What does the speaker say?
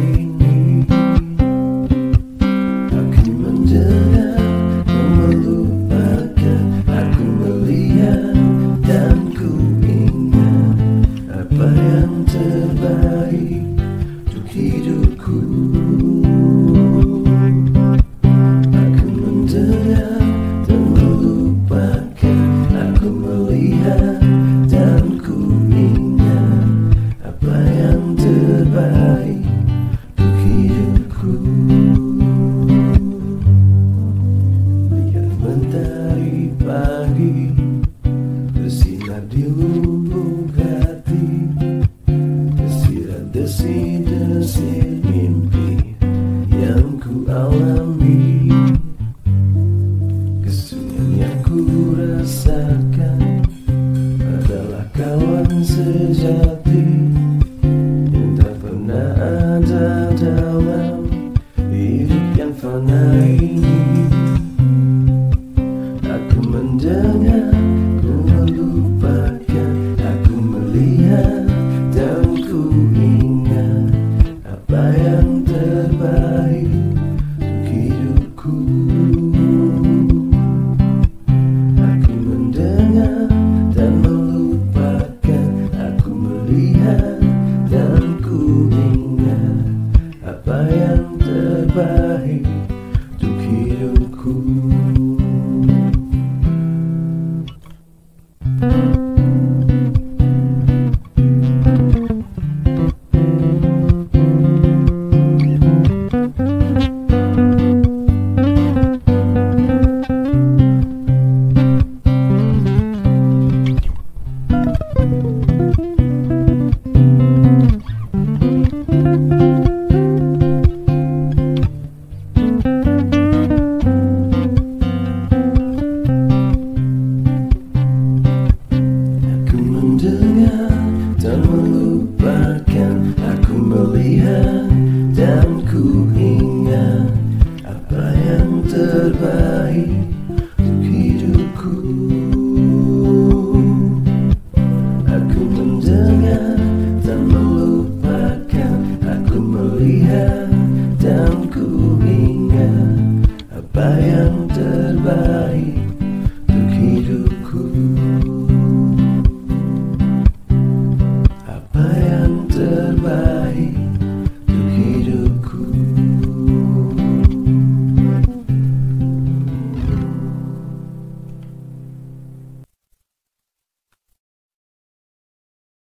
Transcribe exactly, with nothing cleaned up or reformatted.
ini. Aku mendengar kau melupakan, aku melihat dan ku ingat apa yang terbaik untuk hidupku. Aku mendengar dan melupakan, aku melihat dan ku ingat apa yang terbaik untuk hidupku. Lihat mentari pagi bersinar di lubuk hati, tersirat desir-desir mimpi yang ku alami. Kesunyian yang ku rasakan adalah kawan sejati yang tak pernah ada dalam hidup yang fana ini. Aku mendengar ku melupakan, aku melihat dan ku ingat apa yang terbaik untuk hidupku. Aku mendengar dan melupakan, aku melihat dan ku ingat apa yang terbaik untuk hidupku. Dan melupakan, aku melihat dan ku ingat apa yang terbaik untuk hidupku. Aku mendengar dan melupakan, aku melihat dan ku ingat apa yang terbaik